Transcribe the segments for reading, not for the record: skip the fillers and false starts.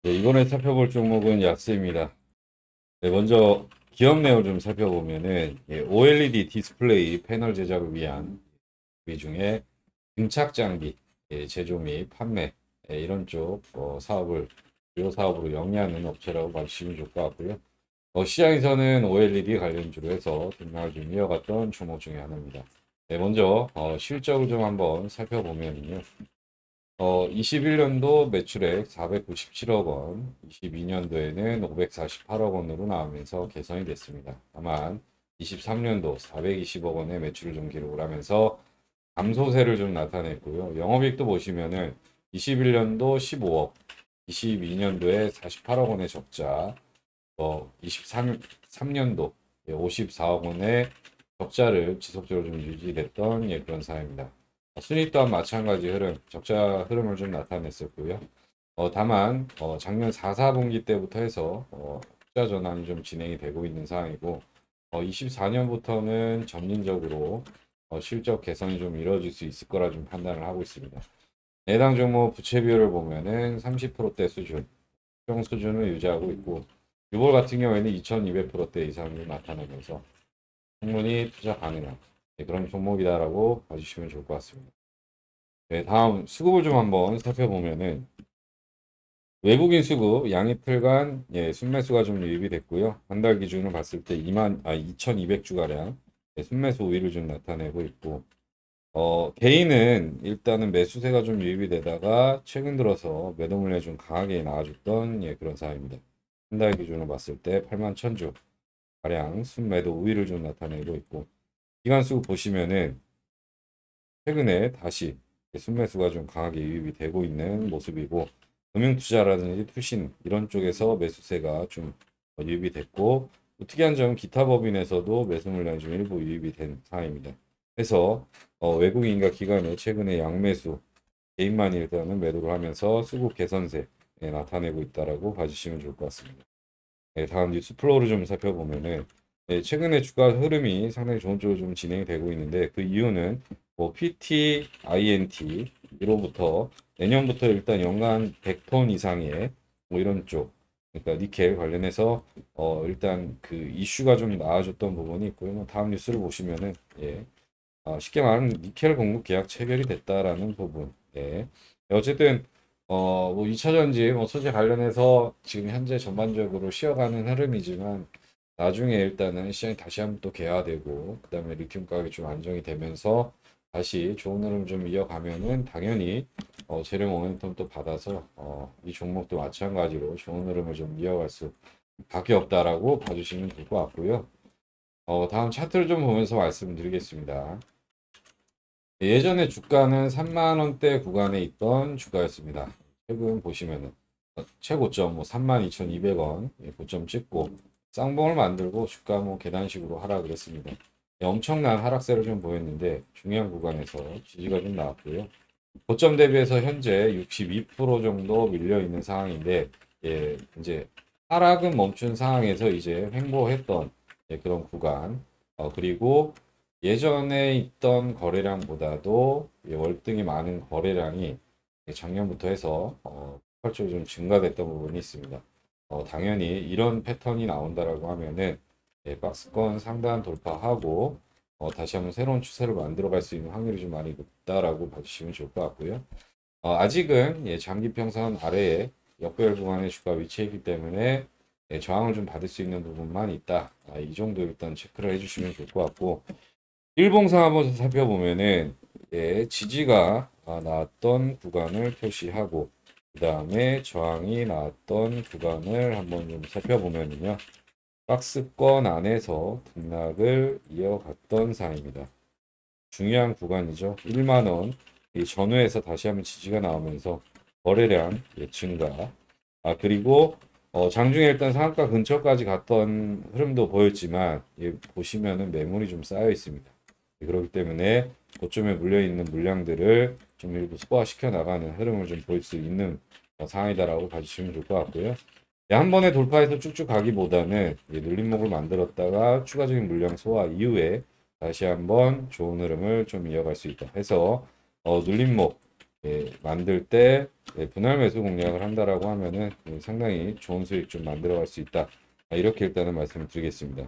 네, 이번에 살펴볼 종목은 약세입니다. 네, 먼저 기업 내용 좀 살펴보면은 OLED 디스플레이 패널 제작을 위한 이 중에 등착 장비 제조 및 판매 이런 쪽 사업을 주요 사업으로 영위하는 업체라고 봐주시면 좋을 것 같고요. 시장에서는 OLED 관련주로 해서 등락을 좀 이어갔던 종목 중에 하나입니다. 네, 먼저 실적을 좀 한번 살펴보면요. 21년도 매출액 497억 원, 22년도에는 548억 원으로 나오면서 개선이 됐습니다. 다만 23년도 420억 원의 매출을 좀 기록을 하면서 감소세를 좀 나타냈고요. 영업이익도 보시면은 21년도 15억, 22년도에 48억 원의 적자, 23년도 54억 원의 적자를 지속적으로 좀 유지됐던 그런 사례입니다. 순위 또한 마찬가지 흐름, 적자 흐름을 좀 나타냈었고요. 다만 작년 4, 4분기 때부터 해서 적자 전환이 좀 진행이 되고 있는 상황이고 24년부터는 점진적으로 실적 개선이 좀 이루어질 수 있을 거라 좀 판단을 하고 있습니다. 해당 종목 부채 비율을 보면은 30%대 수준, 수정 수준을 유지하고 있고 유볼 같은 경우에는 2200%대 이상으로 나타나면서 충분히 투자 가능한 그런 종목이다라고 봐주시면 좋을 것 같습니다. 네, 다음 수급을 좀 한번 살펴보면은 외국인 수급 양이틀간 순매수가 좀 유입이 됐고요. 한 달 기준으로 봤을 때 2200주 가량 순매수 우위를 좀 나타내고 있고 개인은 일단은 매수세가 좀 유입이 되다가 최근 들어서 매도 물량이 좀 강하게 나와줬던 그런 상황입니다. 한 달 기준으로 봤을 때 8만 1000주 가량 순매도 우위를 좀 나타내고 있고 기간 수급 보시면은 최근에 다시 순매수가 좀 강하게 유입이 되고 있는 모습이고 금융투자라든지 투신 이런 쪽에서 매수세가 좀 유입이 됐고 또 특이한 점은 기타 법인에서도 매수 물량이 좀 일부 유입이 된 상황입니다. 그래서 외국인과 기관의 최근에 양매수 개인만이 일단은 매도를 하면서 수급 개선세 나타내고 있다라고 봐주시면 좋을 것 같습니다. 네, 다음 뉴스 플로우를 좀 살펴보면은 최근에 주가 흐름이 상당히 좋은 쪽으로 좀 진행이 되고 있는데 그 이유는 뭐 PT, INT로부터 내년부터 일단 연간 100톤 이상의 뭐 이런 쪽 그러니까 니켈 관련해서 일단 그 이슈가 좀 나아졌던 부분이 있고요. 뭐 다음 뉴스를 보시면은 쉽게 말하면 니켈 공급 계약 체결이 됐다라는 부분. 어쨌든 뭐 2차 전지 뭐 소재 관련해서 지금 현재 전반적으로 쉬어가는 흐름이지만 나중에 일단은 시장이 다시 한번 또 개화되고 그다음에 리튬 가격이 좀 안정이 되면서 다시 좋은 흐름 좀 이어가면은 당연히 재료 모멘텀 또 받아서 이 종목도 마찬가지로 좋은 흐름을 좀 이어갈 수밖에 없다라고 봐주시면 될 것 같고요. 다음 차트를 좀 보면서 말씀드리겠습니다. 예전에 주가는 3만 원대 구간에 있던 주가였습니다. 최근 보시면은 최고점 뭐 32,200원 고점 찍고 쌍봉을 만들고 주가 뭐 계단식으로 하락을 했습니다. 엄청난 하락세를 좀 보였는데 중요한 구간에서 지지가 좀 나왔고요. 고점 대비해서 현재 62% 정도 밀려 있는 상황인데 이제 하락은 멈춘 상황에서 이제 횡보했던 그런 구간 그리고 예전에 있던 거래량보다도 월등히 많은 거래량이 작년부터 해서 폭발적으로 좀 증가됐던 부분이 있습니다. 당연히 이런 패턴이 나온다라고 하면은 박스권 상단 돌파하고 다시 한번 새로운 추세를 만들어 갈 수 있는 확률이 좀 많이 높다라고 봐주시면 좋을 것 같고요. 아직은 장기 평선 아래에 역배열 구간의 주가 위치해 있기 때문에 저항을 좀 받을 수 있는 부분만 있다. 이 정도 일단 체크를 해주시면 좋을 것 같고 일봉상 한번 살펴보면은 지지가 나왔던 구간을 표시하고 그 다음에 저항이 나왔던 구간을 한번 좀 살펴보면요. 박스권 안에서 등락을 이어갔던 상황입니다. 중요한 구간이죠. 1만 원. 이 전후에서 다시 한번 지지가 나오면서 거래량 증가. 그리고 장중에 일단 상한가 근처까지 갔던 흐름도 보였지만 보시면은 매물이 좀 쌓여 있습니다. 그렇기 때문에 고점에 물려 있는 물량들을 좀 일부 소화시켜 나가는 흐름을 좀 보일 수 있는 상황이다라고 봐주시면 좋을 것 같고요. 한 번에 돌파해서 쭉쭉 가기보다는 눌림목을 만들었다가 추가적인 물량 소화 이후에 다시 한번 좋은 흐름을 좀 이어갈 수 있다 해서 눌림목 만들 때 분할 매수 공략을 한다라고 하면은 상당히 좋은 수익 좀 만들어 갈 수 있다. 이렇게 일단은 말씀을 드리겠습니다.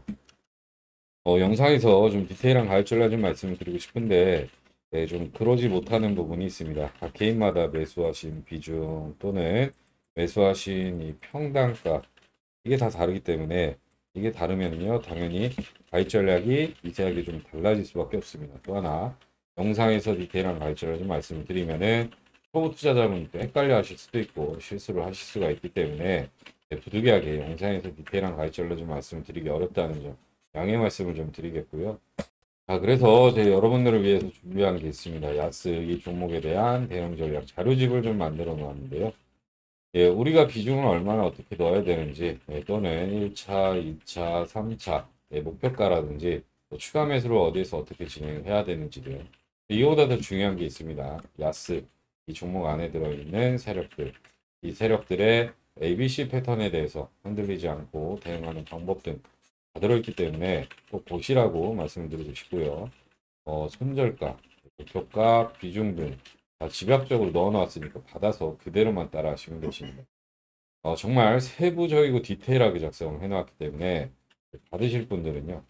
영상에서 좀 디테일한 가입 전략 좀 말씀을 드리고 싶은데 좀 그러지 못하는 부분이 있습니다. 각 개인마다 매수하신 비중 또는 매수하신 이 평단가 이게 다 다르기 때문에 이게 다르면요 당연히 가입 전략이 미세하게 좀 달라질 수밖에 없습니다. 또 하나 영상에서 디테일한 가입 전략 좀 말씀을 드리면은 초보 투자자분도 헷갈려 하실 수도 있고 실수를 하실 수가 있기 때문에 부득이하게 영상에서 디테일한 가입 전략 좀 말씀을 드리기 어렵다는 점 양해 말씀을 좀 드리겠고요. 자, 그래서 제 여러분들을 위해서 준비한 게 있습니다. 야스 이 종목에 대한 대응 전략 자료집을 좀 만들어 놓았는데요. 우리가 비중을 얼마나 어떻게 넣어야 되는지, 또는 1차, 2차, 3차, 목표가라든지, 또 추가 매수를 어디에서 어떻게 진행해야 되는지 등, 이거보다 더 중요한 게 있습니다. 야스, 이 종목 안에 들어있는 세력들, 이 세력들의 ABC 패턴에 대해서 흔들리지 않고 대응하는 방법 등 다 들어있기 때문에 꼭 보시라고 말씀을 드리고 싶고요. 손절가, 목표가, 비중 등 다 집약적으로 넣어놨으니까 받아서 그대로만 따라 하시면 되십니다. 정말 세부적이고 디테일하게 작성을 해놨기 때문에 받으실 분들은요.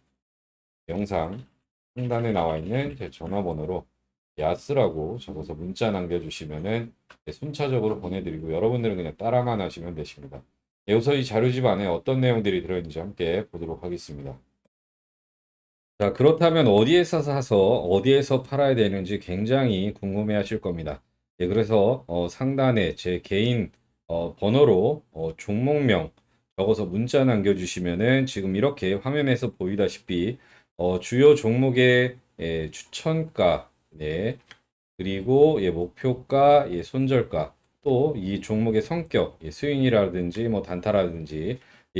영상 상단에 나와 있는 제 전화번호로 야스라고 적어서 문자 남겨주시면은 순차적으로 보내드리고 여러분들은 그냥 따라만 하시면 되십니다. 우선 이 자료집 안에 어떤 내용들이 들어있는지 함께 보도록 하겠습니다. 자, 그렇다면 어디에서 사서 어디에서 팔아야 되는지 굉장히 궁금해 하실 겁니다. 그래서 상단에 제 개인 번호로 종목명 적어서 문자 남겨주시면은 지금 이렇게 화면에서 보이다시피 주요 종목의 추천가, 네, 그리고 목표가, 손절가, 또 이 종목의 성격, 스윙이라든지 뭐 단타라든지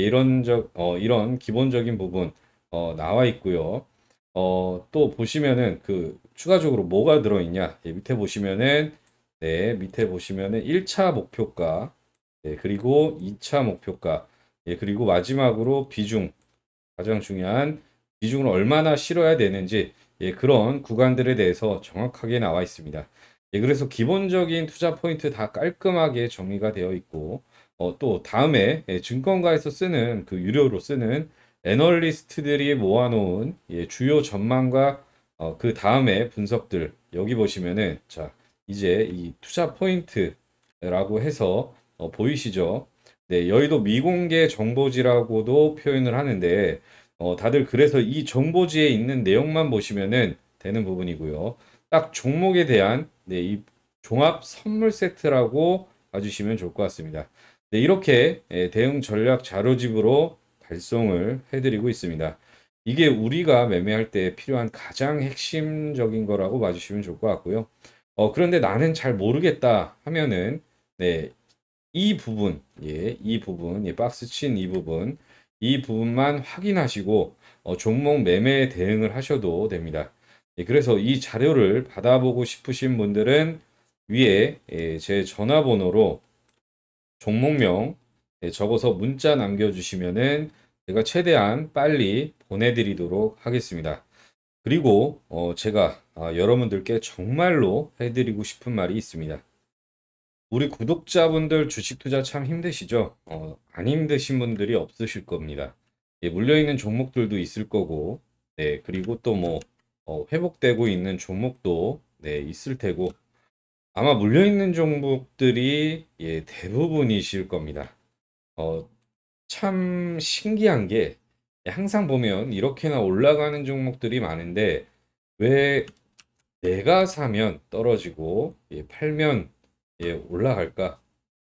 이런 기본적인 부분 나와 있고요. 또 보시면은 그 추가적으로 뭐가 들어있냐? 밑에 보시면은 밑에 보시면은 1차 목표가, 그리고 2차 목표가, 그리고 마지막으로 비중, 가장 중요한 비중을 얼마나 실어야 되는지 그런 구간들에 대해서 정확하게 나와 있습니다. 그래서 기본적인 투자 포인트 다 깔끔하게 정리가 되어 있고 또 다음에 증권가에서 쓰는 그 유료로 쓰는 애널리스트들이 모아놓은 주요 전망과 그 다음에 분석들 여기 보시면은 자 이제 이 투자 포인트라고 해서 보이시죠? 네, 여의도 미공개 정보지라고도 표현을 하는데 다들 그래서 이 정보지에 있는 내용만 보시면은 되는 부분이고요. 딱 종목에 대한 이 종합 선물 세트라고 봐주시면 좋을 것 같습니다. 네, 이렇게 대응 전략 자료집으로 발송을 해드리고 있습니다. 이게 우리가 매매할 때 필요한 가장 핵심적인 거라고 봐주시면 좋을 것 같고요. 그런데 나는 잘 모르겠다 하면은 네, 이 부분, 이 부분, 박스 친 이 부분만 확인하시고 종목 매매 대응을 하셔도 됩니다. 그래서 이 자료를 받아보고 싶으신 분들은 위에 제 전화번호로 종목명 적어서 문자 남겨주시면은 제가 최대한 빨리 보내드리도록 하겠습니다. 그리고 제가 여러분들께 정말로 해드리고 싶은 말이 있습니다. 우리 구독자분들 주식 투자 참 힘드시죠? 안 힘드신 분들이 없으실 겁니다. 물려있는 종목들도 있을 거고, 네, 그리고 또 뭐, 회복되고 있는 종목도, 네, 있을 테고, 아마 물려있는 종목들이, 대부분이실 겁니다. 어, 참 신기한 게, 항상 보면 이렇게나 올라가는 종목들이 많은데, 왜 내가 사면 떨어지고, 팔면, 올라갈까?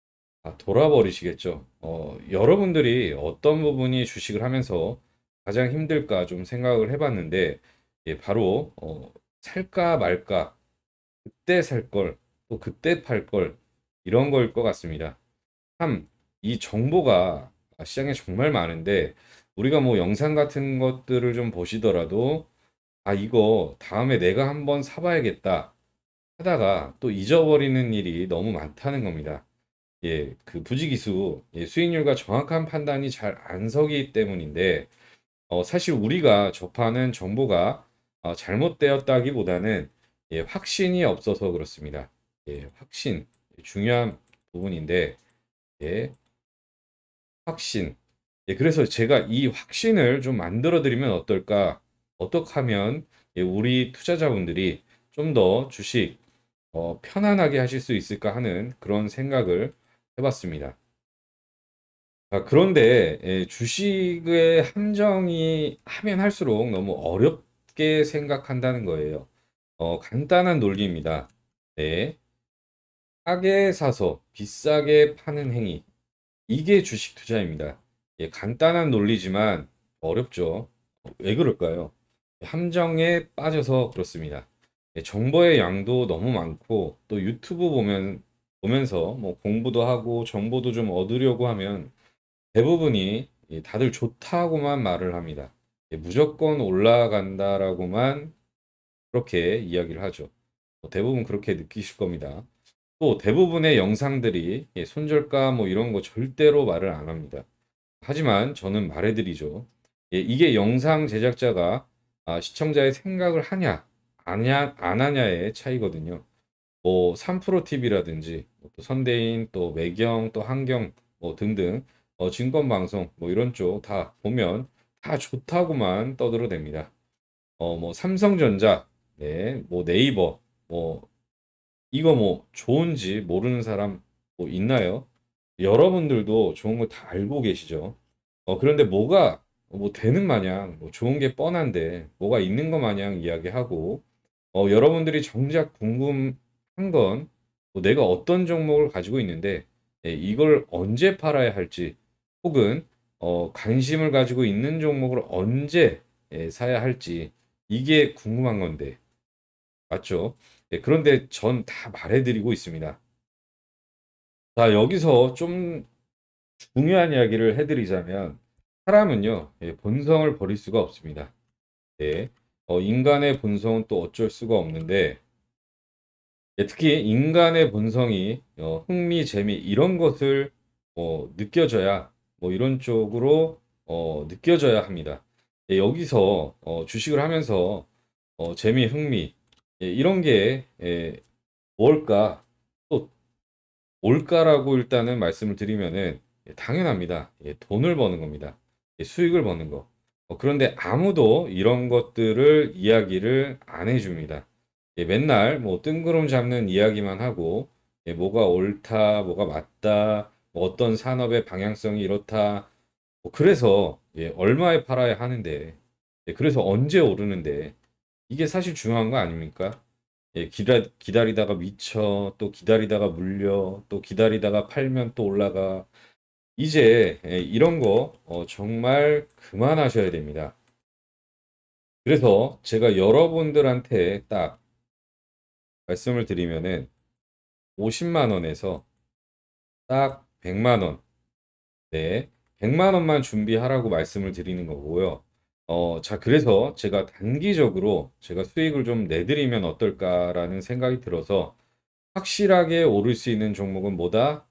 돌아버리시겠죠. 여러분들이 어떤 부분이 주식을 하면서 가장 힘들까 좀 생각을 해봤는데, 바로, 살까 말까, 그때 살 걸, 또 그때 팔 걸, 이런 거일 것 같습니다. 참, 이 정보가 시장에 정말 많은데, 우리가 뭐 영상 같은 것들을 좀 보시더라도, 이거 다음에 내가 한번 사봐야겠다 하다가 또 잊어버리는 일이 너무 많다는 겁니다. 그 부지기수, 수익률과 정확한 판단이 잘 안 서기 때문인데, 사실 우리가 접하는 정보가 잘못되었다기보다는 확신이 없어서 그렇습니다. 예, 확신 중요한 부분인데 예, 확신. 예, 그래서 제가 이 확신을 좀 만들어 드리면 어떨까? 어떻게 하면 예, 우리 투자자분들이 좀 더 주식 편안하게 하실 수 있을까 하는 그런 생각을 해봤습니다. 그런데 예, 주식의 함정이 하면 할수록 너무 어렵게 생각한다는 거예요. 간단한 논리입니다. 네, 싸게 사서 비싸게 파는 행위. 이게 주식 투자입니다. 예, 간단한 논리지만 어렵죠. 왜 그럴까요? 함정에 빠져서 그렇습니다. 예, 정보의 양도 너무 많고 또 유튜브 보면서 뭐 공부도 하고 정보도 좀 얻으려고 하면 대부분이 예, 다들 좋다고만 말을 합니다. 예, 무조건 올라간다라고만 그렇게 이야기를 하죠. 대부분 그렇게 느끼실 겁니다. 또 대부분의 영상들이 예, 손절가 뭐 이런 거 절대로 말을 안 합니다. 하지만 저는 말해드리죠. 예, 이게 영상 제작자가 시청자의 생각을 하냐, 안 하냐의 차이거든요. 뭐 3프로TV라든지 또 선대인 또 매경 또 한경 뭐 등등 증권방송 뭐 이런 쪽 다 보면 다 좋다고만 떠들어댑니다. 뭐 삼성전자, 네, 뭐 네이버, 뭐 이거 뭐 좋은지 모르는 사람 뭐 있나요? 여러분들도 좋은 거 다 알고 계시죠? 그런데 뭐가 뭐 되는 마냥 뭐 좋은 게 뻔한데 뭐가 있는 것 마냥 이야기하고 여러분들이 정작 궁금한 건뭐 내가 어떤 종목을 가지고 있는데 예, 이걸 언제 팔아야 할지 혹은 관심을 가지고 있는 종목을 언제 예, 사야 할지 이게 궁금한 건데 맞죠? 예, 그런데 전 다 말해드리고 있습니다. 자, 여기서 좀 중요한 이야기를 해드리자면 사람은요, 예, 본성을 버릴 수가 없습니다. 예, 인간의 본성은 또 어쩔 수가 없는데 예, 특히 인간의 본성이 흥미, 재미 이런 것을 느껴져야 뭐 이런 쪽으로 느껴져야 합니다. 예, 여기서 주식을 하면서 재미, 흥미 예, 이런 게 뭘까? 또 올가라고 일단은 말씀을 드리면은 예, 당연합니다. 예, 돈을 버는 겁니다. 예, 수익을 버는 거. 그런데 아무도 이런 것들을 이야기를 안 해줍니다. 예, 맨날 뭐 뜬구름 잡는 이야기만 하고 예, 뭐가 옳다, 뭐가 맞다, 뭐 어떤 산업의 방향성이 이렇다. 그래서 예, 얼마에 팔아야 하는데, 예, 그래서 언제 오르는데 이게 사실 중요한 거 아닙니까? 예, 기다리다가 미쳐, 또 기다리다가 물려, 또 기다리다가 팔면 또 올라가. 이제 예, 이런 거 정말 그만하셔야 됩니다. 그래서 제가 여러분들한테 딱 말씀을 드리면은 50만 원에서 딱 100만 원, 네, 100만 원만 준비하라고 말씀을 드리는 거고요. 자, 그래서 제가 단기적으로 제가 수익을 좀 내드리면 어떨까라는 생각이 들어서 확실하게 오를 수 있는 종목은 뭐다?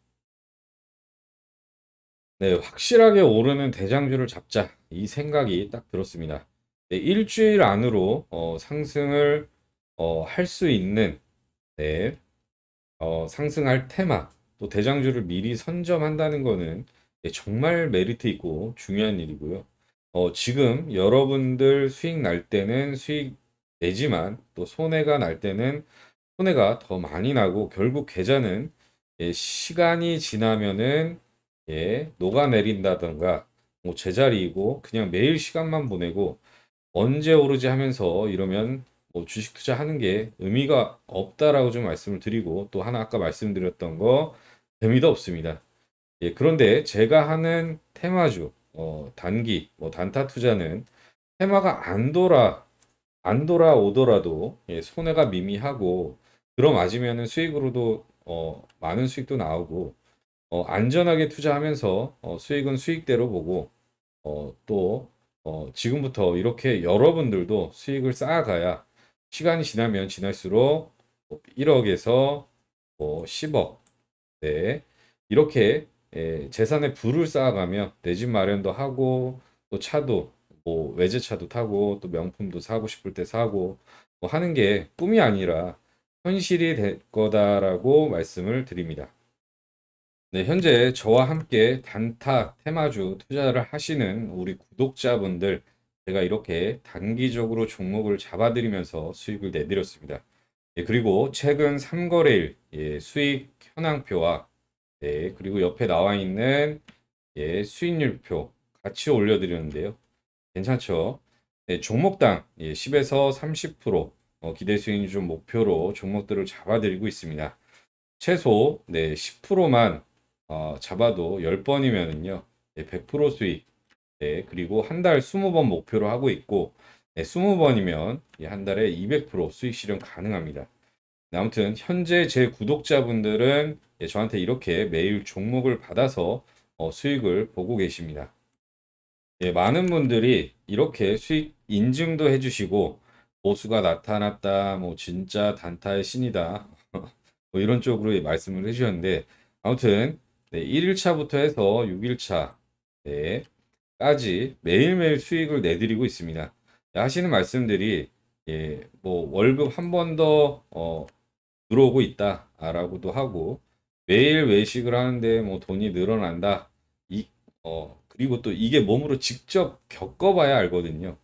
네, 확실하게 오르는 대장주를 잡자. 이 생각이 딱 들었습니다. 네, 일주일 안으로 상승을 할 수 있는 네, 상승할 테마, 또 대장주를 미리 선점한다는 거는 네, 정말 메리트 있고 중요한 일이고요. 지금 여러분들 수익 날 때는 수익 내지만 또 손해가 날 때는 손해가 더 많이 나고 결국 계좌는 예, 시간이 지나면은 예, 녹아내린다던가 뭐 제자리이고 그냥 매일 시간만 보내고 언제 오르지 하면서 이러면 뭐 주식 투자하는 게 의미가 없다라고 좀 말씀을 드리고 또 하나 아까 말씀드렸던 거 재미도 없습니다. 예, 그런데 제가 하는 테마주 단기 뭐 단타 투자는 테마가 안 돌아오더라도 예, 손해가 미미하고 들어맞으면 수익으로도 많은 수익도 나오고 안전하게 투자하면서 수익은 수익대로 보고 또 지금부터 이렇게 여러분들도 수익을 쌓아가야 시간이 지나면 지날수록 1억에서 10억 네, 이렇게 재산의 부를 쌓아가며 내 집 마련도 하고 또 차도 뭐 외제차도 타고 또 명품도 사고 싶을 때 사고 뭐 하는 게 꿈이 아니라 현실이 될 거다라고 말씀을 드립니다. 네, 현재 저와 함께 단타 테마주 투자를 하시는 우리 구독자분들, 제가 이렇게 단기적으로 종목을 잡아드리면서 수익을 내드렸습니다. 예, 그리고 최근 3거래일 수익 현황표와 그리고 옆에 나와 있는 수익률표 같이 올려드렸는데요. 괜찮죠? 네, 종목당 10에서 30% 기대 수익률 좀 목표로 종목들을 잡아드리고 있습니다. 최소 10%만 잡아도 10번이면은요 100% 수익. 그리고 한 달 20번 목표로 하고 있고 20번이면 한 달에 200% 수익 실현 가능합니다. 네, 아무튼 현재 제 구독자분들은 저한테 이렇게 매일 종목을 받아서 수익을 보고 계십니다. 많은 분들이 이렇게 수익 인증도 해주시고 보수가 나타났다, 뭐 진짜 단타의 신이다, 뭐 이런 쪽으로 말씀을 해주셨는데 아무튼 1일차부터 해서 6일차 까지 매일매일 수익을 내드리고 있습니다. 하시는 말씀들이 뭐 월급 한 번 더 들어오고 있다라고도 하고 매일 외식을 하는데 뭐 돈이 늘어난다. 그리고 또 이게 몸으로 직접 겪어봐야 알거든요.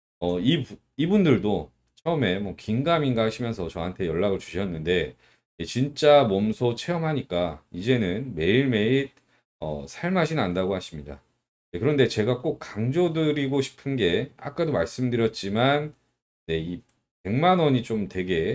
이분들도 처음에 뭐 긴가민가 하시면서 저한테 연락을 주셨는데 진짜 몸소 체험하니까 이제는 매일매일 살맛이 난다고 하십니다. 그런데 제가 꼭 강조드리고 싶은 게 아까도 말씀드렸지만 이 100만 원이 좀 되게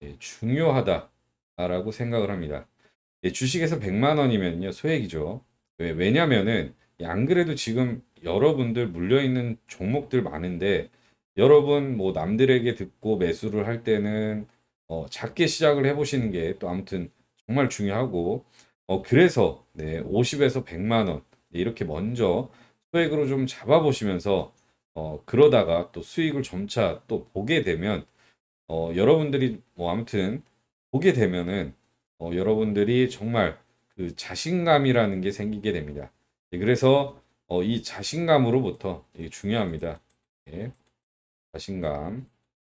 중요하다라고 생각을 합니다. 주식에서 100만 원이면요 소액이죠. 왜냐면은 안 그래도 지금 여러분들 물려있는 종목들 많은데 여러분 뭐 남들에게 듣고 매수를 할 때는 작게 시작을 해보시는 게 또 아무튼 정말 중요하고 그래서 50에서 100만 원 이렇게 먼저 소액으로 좀 잡아보시면서 그러다가 또 수익을 점차 또 보게 되면 여러분들이 뭐 아무튼 보게 되면은 여러분들이 정말 그 자신감이라는 게 생기게 됩니다. 그래서 이 자신감으로부터 이게 중요합니다. 예, 자신감.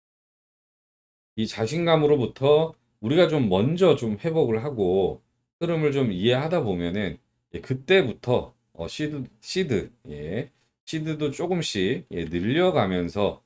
이 자신감으로부터 우리가 좀 먼저 좀 회복을 하고 흐름을 좀 이해하다 보면은 그때부터 시드도 조금씩 늘려가면서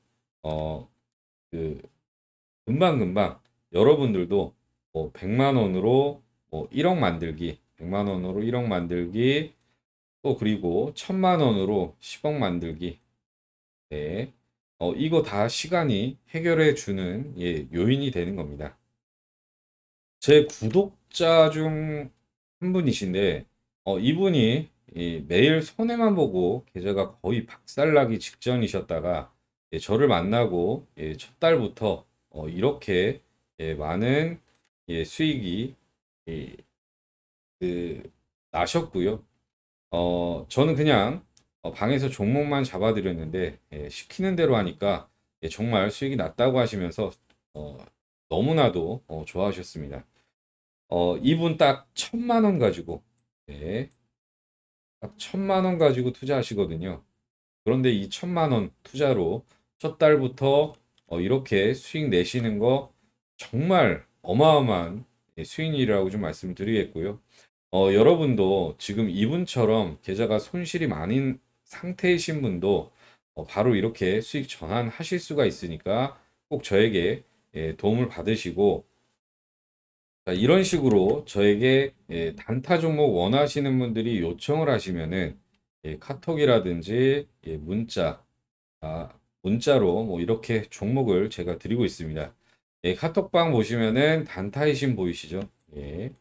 그 금방금방 여러분들도 뭐 100만 원으로 뭐 1억 만들기, 100만 원으로 1억 만들기, 또 그리고 1000만 원으로 10억 만들기. 네. 이거 다 시간이 해결해 주는 요인이 되는 겁니다. 제 구독자 중 한 분이신데 이분이 매일 손해만 보고 계좌가 거의 박살나기 직전이셨다가 저를 만나고 첫 달부터 이렇게 많은 수익이 예, 그, 나셨고요. 저는 그냥 방에서 종목만 잡아드렸는데 시키는 대로 하니까 정말 수익이 났다고 하시면서 어, 너무나도 좋아하셨습니다. 이분 딱 1000만 원 가지고 네, 딱 1000만 원 가지고 투자하시거든요. 그런데 이 1000만 원 투자로 첫 달부터 이렇게 수익 내시는 거 정말 어마어마한 수익률이라고 좀 말씀을 드리겠고요. 여러분도 지금 이분처럼 계좌가 손실이 많은 상태이신 분도 바로 이렇게 수익 전환하실 수가 있으니까 꼭 저에게 도움을 받으시고 자, 이런 식으로 저에게 단타 종목 원하시는 분들이 요청을 하시면은 카톡이라든지 아, 문자로 뭐 이렇게 종목을 제가 드리고 있습니다. 카톡방 보시면은 단타이신 보이시죠? 예.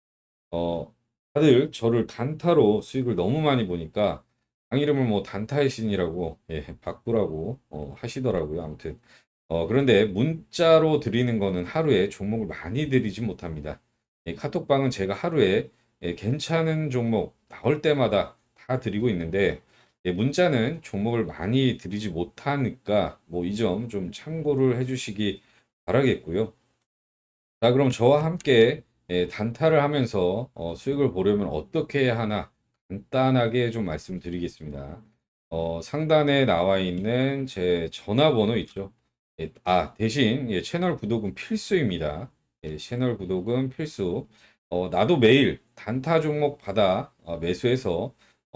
다들 저를 단타로 수익을 너무 많이 보니까 방 이름을 뭐 단타의 신이라고 바꾸라고 하시더라고요. 아무튼 그런데 문자로 드리는 거는 하루에 종목을 많이 드리지 못합니다. 카톡방은 제가 하루에 괜찮은 종목 나올 때마다 다 드리고 있는데 문자는 종목을 많이 드리지 못하니까 뭐 이 점 좀 참고를 해주시기 바라겠고요. 자, 그럼 저와 함께 단타를 하면서 수익을 보려면 어떻게 해야 하나 간단하게 좀 말씀드리겠습니다. 상단에 나와 있는 제 전화번호 있죠. 대신 채널 구독은 필수입니다. 채널 구독은 필수. 나도 매일 단타 종목 받아 매수해서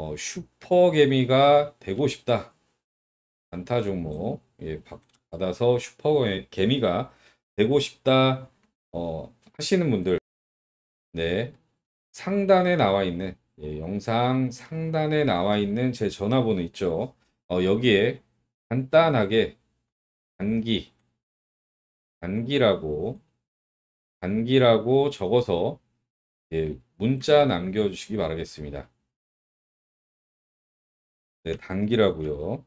슈퍼개미가 되고 싶다. 단타 종목 받아서 슈퍼개미가 되고 싶다 하시는 분들, 네, 상단에 나와 있는 영상 상단에 나와 있는 제 전화번호 있죠. 여기에 간단하게 단기 단기라고 단기라고 적어서 문자 남겨주시기 바라겠습니다. 네, 단기라고요.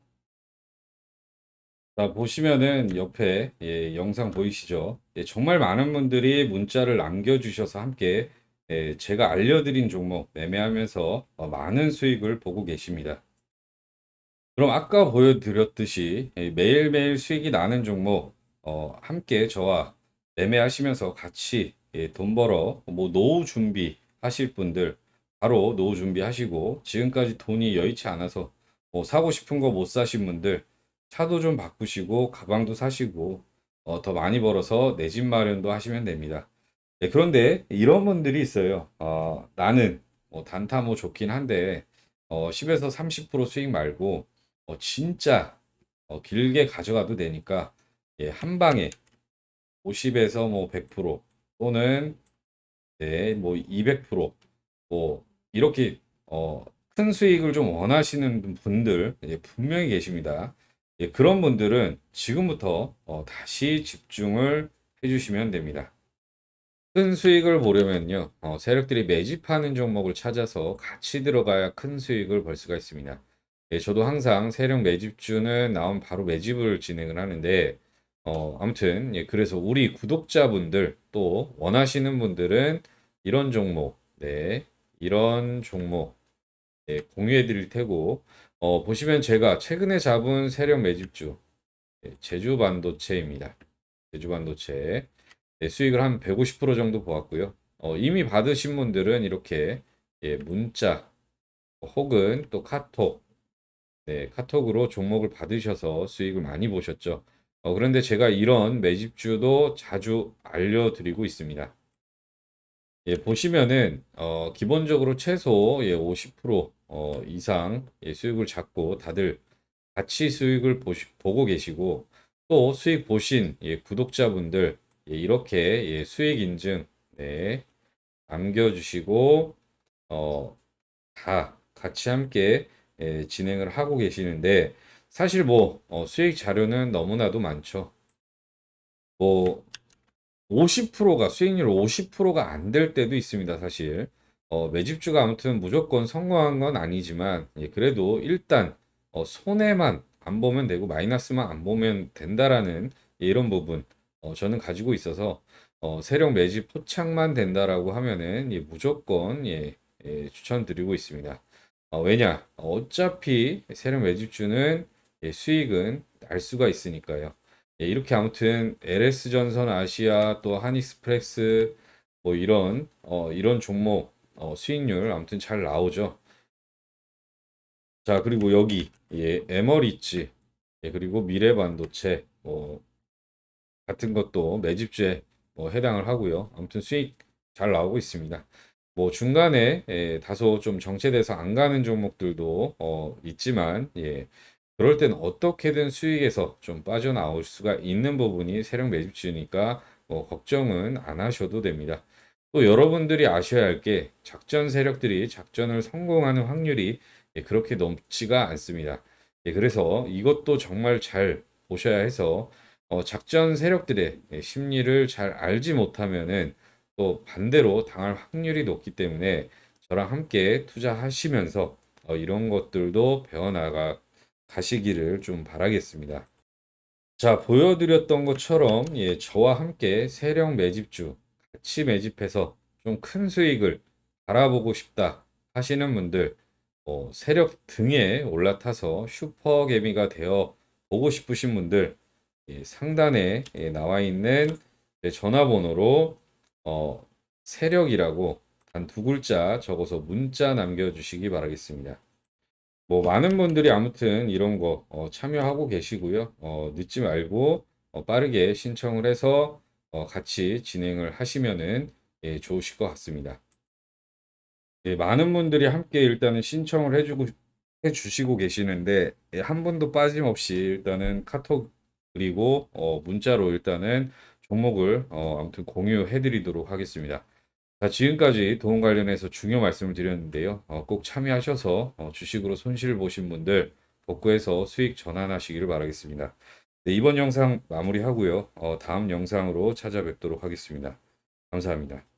자, 보시면은 옆에 영상 보이시죠? 정말 많은 분들이 문자를 남겨주셔서 함께 제가 알려드린 종목 매매하면서 많은 수익을 보고 계십니다. 그럼 아까 보여드렸듯이 매일매일 수익이 나는 종목 함께 저와 매매하시면서 같이 돈 벌어 뭐 노후 준비 하실 분들 바로 노후 준비하시고, 지금까지 돈이 여의치 않아서 사고 싶은 거 못 사신 분들 차도 좀 바꾸시고 가방도 사시고 더 많이 벌어서 내 집 마련도 하시면 됩니다. 그런데 이런 분들이 있어요. 나는 단타 뭐 좋긴 한데 10에서 30% 수익 말고 진짜 길게 가져가도 되니까 한 방에 50에서 뭐 100% 또는 뭐 200%뭐 이렇게 큰 수익을 좀 원하시는 분들 분명히 계십니다. 그런 분들은 지금부터 다시 집중을 해주시면 됩니다. 큰 수익을 보려면요, 세력들이 매집하는 종목을 찾아서 같이 들어가야 큰 수익을 벌 수가 있습니다. 저도 항상 세력 매집주는 나온 바로 매집을 진행을 하는데, 아무튼, 그래서 우리 구독자분들 또 원하시는 분들은 이런 종목, 이런 종목, 공유해 드릴 테고, 보시면 제가 최근에 잡은 세력 매집주, 제주반도체입니다. 제주반도체. 수익을 한 150% 정도 보았고요. 이미 받으신 분들은 이렇게 문자 혹은 또 카톡, 카톡으로 종목을 받으셔서 수익을 많이 보셨죠. 그런데 제가 이런 매집주도 자주 알려드리고 있습니다. 보시면은 기본적으로 최소 50% 이상 수익을 잡고 다들 같이 수익을 보고 계시고, 또 수익 보신 구독자분들 이렇게 수익 인증 남겨주시고 다 같이 함께 진행을 하고 계시는데, 사실 뭐 수익 자료는 너무나도 많죠. 뭐 50%가 수익률 50%가 안 될 때도 있습니다, 사실. 매집주가 아무튼 무조건 성공한 건 아니지만 그래도 일단 손해만 안 보면 되고 마이너스만 안 보면 된다라는 이런 부분 저는 가지고 있어서 세력 매집 포착만 된다라고 하면은 무조건 추천드리고 있습니다. 왜냐? 어차피 세력 매집주는 수익은 날 수가 있으니까요. 이렇게 아무튼 LS전선 아시아 또 한익스프레스 뭐 이런 종목 수익률 아무튼 잘 나오죠. 자, 그리고 여기 에머리츠 그리고 미래반도체 같은 것도 매집주에 해당을 하고요. 아무튼 수익 잘 나오고 있습니다. 뭐 중간에 다소 좀 정체돼서 안 가는 종목들도 있지만 그럴 때는 어떻게든 수익에서 좀 빠져나올 수가 있는 부분이 세력 매집주니까 걱정은 안 하셔도 됩니다. 또 여러분들이 아셔야 할 게 작전 세력들이 작전을 성공하는 확률이 그렇게 높지가 않습니다. 그래서 이것도 정말 잘 보셔야 해서 작전 세력들의 심리를 잘 알지 못하면은 또 반대로 당할 확률이 높기 때문에 저랑 함께 투자하시면서 이런 것들도 배워나가 가시기를 좀 바라겠습니다. 자, 보여드렸던 것처럼 저와 함께 세력 매집주 같이 매집해서 좀 큰 수익을 바라보고 싶다 하시는 분들, 세력 등에 올라타서 슈퍼개미가 되어 보고 싶으신 분들, 상단에 나와 있는 전화번호로 세력이라고 단 두 글자 적어서 문자 남겨주시기 바라겠습니다. 뭐 많은 분들이 아무튼 이런 거 참여하고 계시고요. 늦지 말고 빠르게 신청을 해서 같이 진행을 하시면은 예, 좋으실 것 같습니다. 예, 많은 분들이 함께 일단은 신청을 해주시고 계시는데 예, 한 분도 빠짐없이 일단은 카톡 그리고 문자로 일단은 종목을 아무튼 공유해드리도록 하겠습니다. 자, 지금까지 돈 관련해서 중요 말씀을 드렸는데요. 꼭 참여하셔서 주식으로 손실 보신 분들 복구해서 수익 전환하시기를 바라겠습니다. 네, 이번 영상 마무리하고요. 다음 영상으로 찾아뵙도록 하겠습니다. 감사합니다.